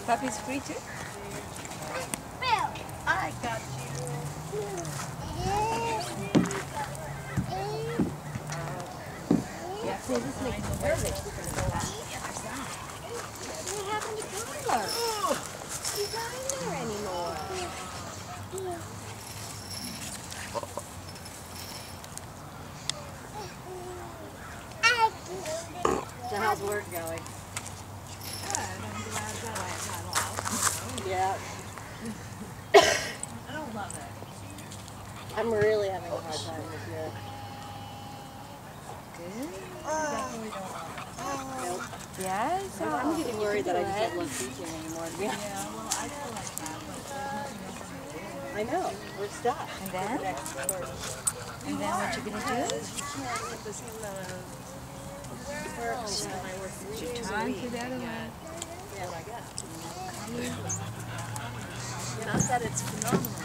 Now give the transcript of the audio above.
puppy's free too? Bill, I got you. Yeah, see, this makes me nervous. What happened to Carla? She's not in there anymore. So how's work going? Good. I'm glad that I got off. Yeah. I don't love it. I'm really having a hard time with it. Good. Definitely don't love it. Nope. Yes? I'm getting worried that I just don't love teaching anymore. Yeah, well, I feel like that, but there's nothing else for me to do. I know. We're stuck. And then? And then what you gonna do? You can't get the same amount of work. I work 3 days a week. Yeah, I guess. Not that it's phenomenal.